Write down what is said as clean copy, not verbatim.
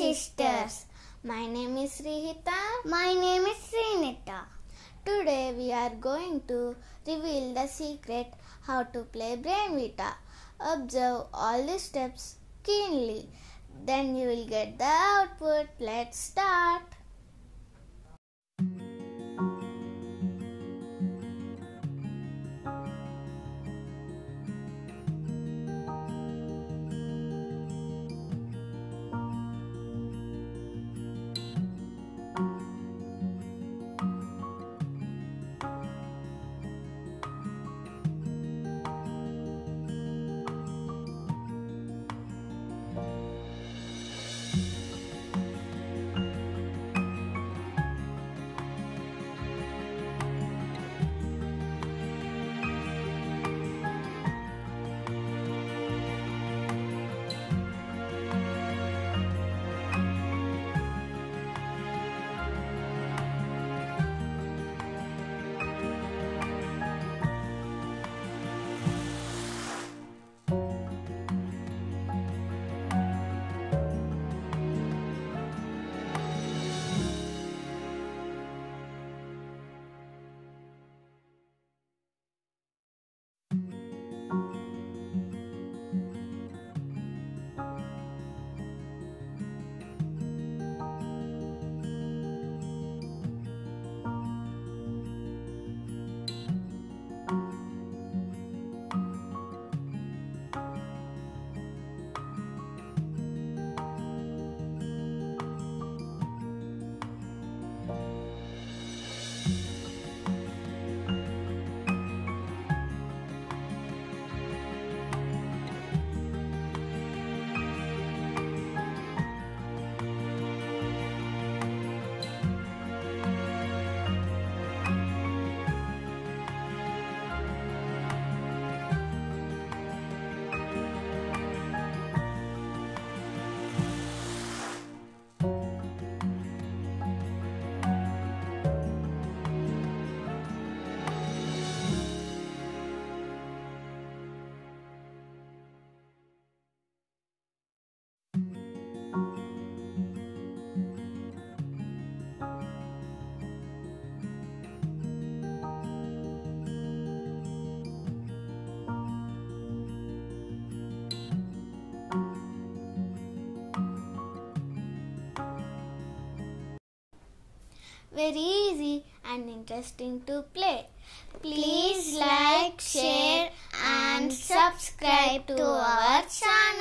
sisters. My name is Rihita. My name is Srinita. Today we are going to reveal the secret how to play Brain Vita. Observe all the steps keenly. Then you will get the output. Let's start. Very easy and interesting to play. Please like, share and subscribe to our channel.